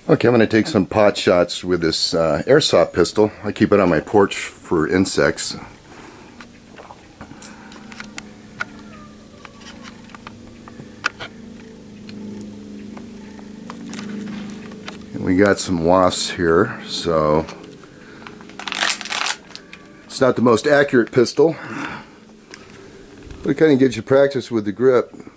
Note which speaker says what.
Speaker 1: Okay, I'm going to take some pot shots with this Airsoft pistol. I keep it on my porch for insects. And we got some wasps here, so it's not the most accurate pistol, but it kind of gives you practice with the grip.